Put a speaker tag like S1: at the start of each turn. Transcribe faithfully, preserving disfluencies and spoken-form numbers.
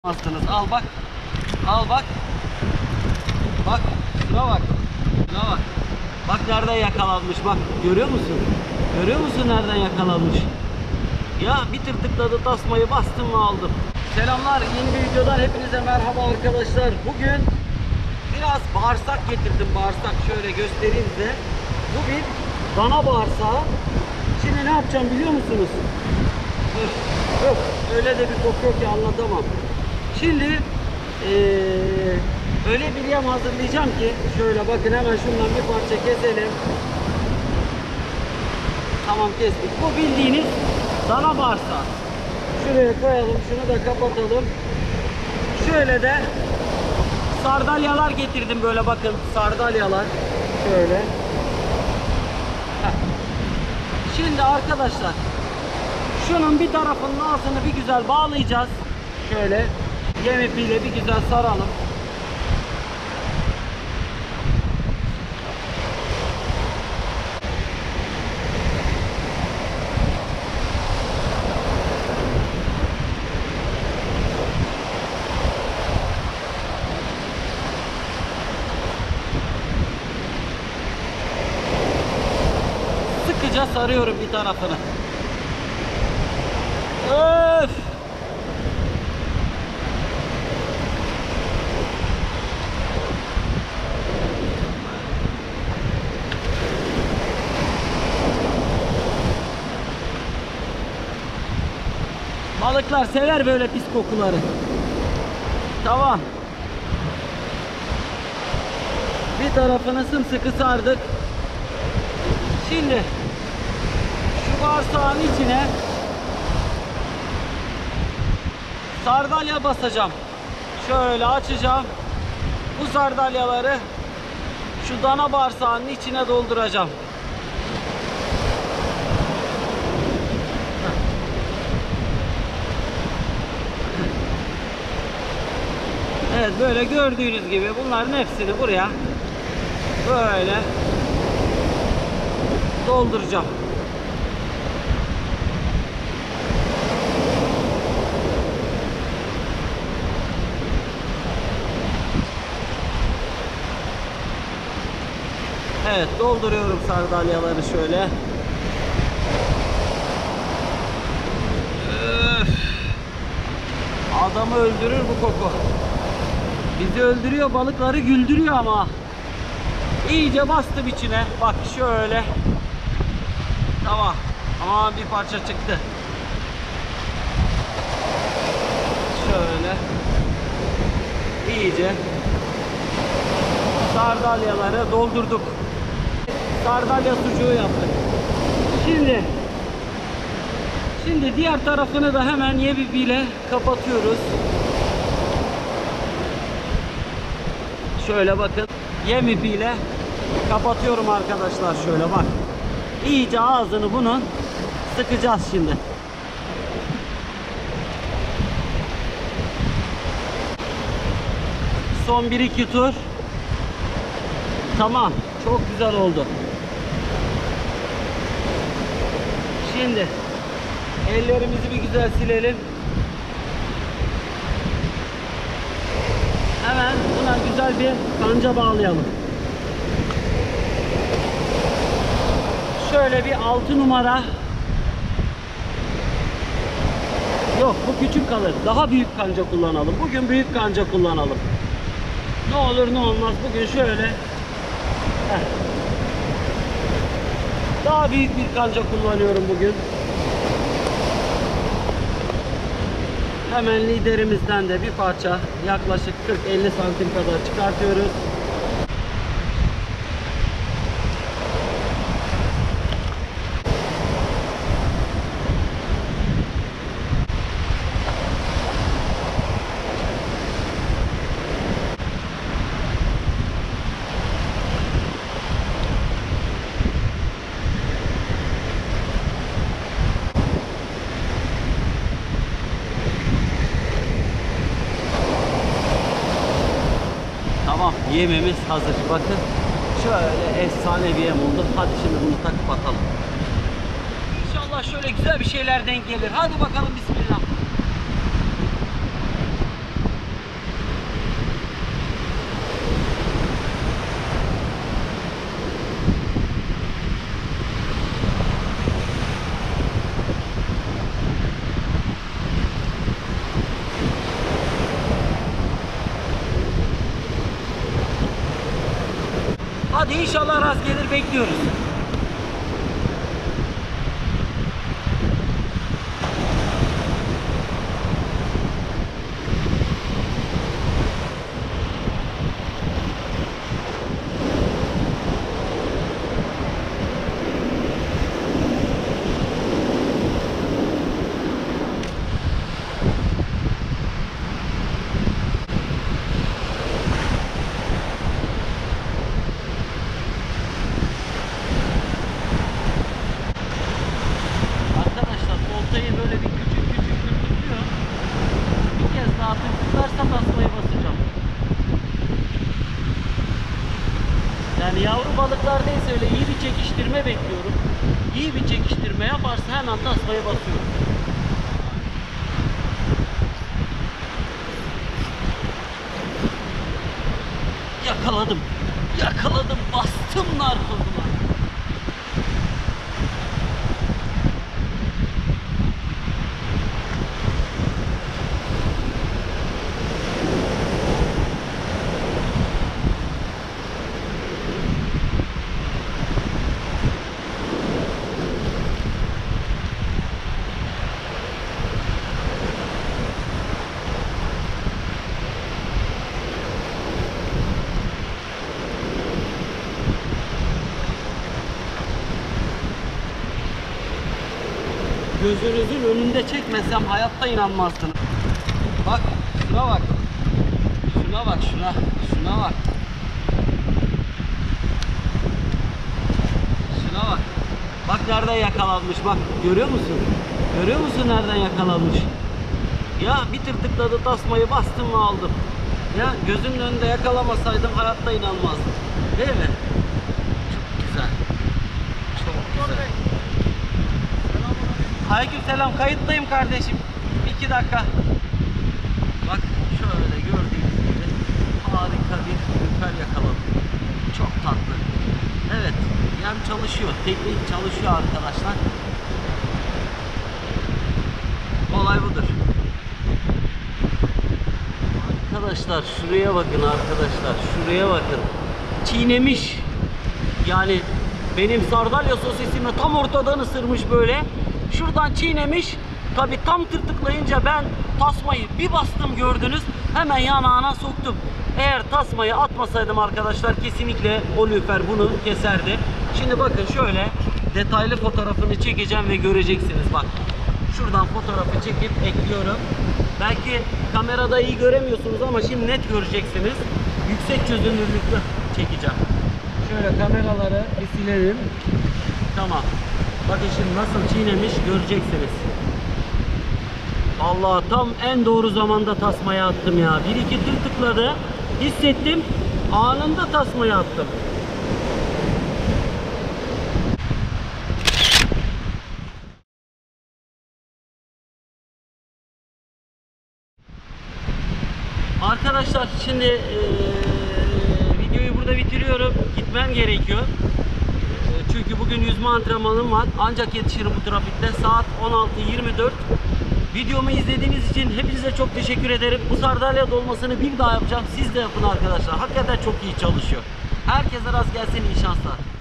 S1: Bastınız. Al bak. Al bak. Bak. Şuna bak. Şuna bak. Bak nereden yakalanmış. Bak. Görüyor musun? Görüyor musun nereden yakalanmış? Ya bir tır tıkladı, tasmayı bastım ve aldım. Selamlar. Yeni bir videodan hepinize merhaba arkadaşlar. Bugün biraz bağırsak getirdim. Bağırsak şöyle göstereyim size. Bu bir dana bağırsağı. Şimdi ne yapacağım biliyor musunuz? Öf, öf. Öyle de bir koku yok ki anlatamam. Şimdi ee, öyle bir yem hazırlayacağım ki şöyle bakın, hemen şundan bir parça keselim. Tamam, kestik. Bu bildiğiniz dana bağırsağı. Şuraya koyalım, şunu da kapatalım. Şöyle de sardalyalar getirdim, böyle bakın, sardalyalar şöyle. Heh. Şimdi arkadaşlar şunun bir tarafının ağzını bir güzel bağlayacağız. Şöyle yem ipiyle bir güzel saralım. Sıkıca sarıyorum bir tarafını. Öf! Balıklar sever böyle pis kokuları. Tamam. Bir tarafını sımsıkı sardık. Şimdi şu bağırsağın içine sardalya basacağım. Şöyle açacağım. Bu sardalyaları şu dana bağırsağının içine dolduracağım. Evet, böyle gördüğünüz gibi bunların hepsini buraya böyle dolduracağım. Evet, dolduruyorum sardalyaları şöyle. Öf. Adamı öldürür bu koku. Bizi öldürüyor, balıkları güldürüyor ama. İyice bastım içine. Bak şöyle. Tamam. Ama bir parça çıktı. Şöyle. İyice sardalyaları doldurduk. Sardalya sucuğu yaptık. Şimdi Şimdi diğer tarafını da hemen yem ipiyle kapatıyoruz. Şöyle bakın, yem ipiyle kapatıyorum arkadaşlar, şöyle bak. İyice ağzını bunun sıkacağız şimdi. Son bir iki tur. Tamam, çok güzel oldu. Şimdi ellerimizi bir güzel silelim. Hemen buna güzel bir kanca bağlayalım. Şöyle bir altı numara. Yok, bu küçük kalır. Daha büyük kanca kullanalım. Bugün büyük kanca kullanalım. Ne olur ne olmaz bugün şöyle. Heh. Daha büyük bir kanca kullanıyorum bugün. Hemen liderimizden de bir parça, yaklaşık kırk elli santim kadar çıkartıyoruz. Tamam, yememiz hazır. Bakın şöyle efsane bir yem oldu. Hadi şimdi bunu takıp atalım. İnşallah şöyle güzel bir şeyler denk gelir. Hadi bakalım, bismillah. Hadi inşallah rast gelir, bekliyoruz. Böyle bir küçük küçük tırtıklıyor. Bir kez daha tırtıklarsa tasmayı basacağım. Yani yavru balıklardaysa öyle iyi bir çekiştirme bekliyorum. İyi bir çekiştirme yaparsa hemen tasmayı basıyorum. Yakaladım. Yakaladım. Bastım narkozuna. Gözünüzün önünde çekmesem hayatta inanmazdınız. Bak, şuna bak. Şuna bak, şuna. Şuna bak. Şuna bak. Bak nereden yakalanmış, bak. Görüyor musun? Görüyor musun nereden yakalanmış? Ya bir tırtıkladı, tasmayı bastım ve aldım. Ya gözümün önünde yakalamasaydım hayatta inanmazdım. Değil mi? Çok güzel. Çok güzel. Aleykümselam, kayıttayım kardeşim. iki dakika. Bak şöyle gördüğünüz gibi harika bir lüfer yakaladım. Çok tatlı. Evet, yem çalışıyor. Teknik çalışıyor arkadaşlar. Olay budur. Arkadaşlar şuraya bakın arkadaşlar. Şuraya bakın. Çiğnemiş. Yani benim sardalya sosisimi tam ortadan ısırmış böyle. Şuradan çiğnemiş. Tabi tam tırtıklayınca ben tasmayı bir bastım, gördünüz. Hemen yanağına soktum. Eğer tasmayı atmasaydım arkadaşlar kesinlikle o lüfer bunu keserdi. Şimdi bakın şöyle detaylı fotoğrafını çekeceğim ve göreceksiniz. Bak şuradan fotoğrafı çekip ekliyorum. Belki kamerada iyi göremiyorsunuz ama şimdi net göreceksiniz. Yüksek çözünürlüklü çekeceğim. Şöyle kameraları bir silelim. Tamam. Bakın şimdi nasıl çiğnemiş göreceksiniz. Allah, tam en doğru zamanda tasmaya attım ya. Bir iki tırtıkladı. Hissettim. Anında tasmaya attım. Arkadaşlar şimdi ee, videoyu burada bitiriyorum. Gitmem gerekiyor. E, çünkü bugün yüzme antrenmanım var. Ancak yetişirim bu trafikte. Saat on altı yirmi dört. Videomu izlediğiniz için hepinize çok teşekkür ederim. Bu sardalya dolmasını bir daha yapacağım. Siz de yapın arkadaşlar. Hakikaten çok iyi çalışıyor. Herkese rast gelsin, iyi şanslar.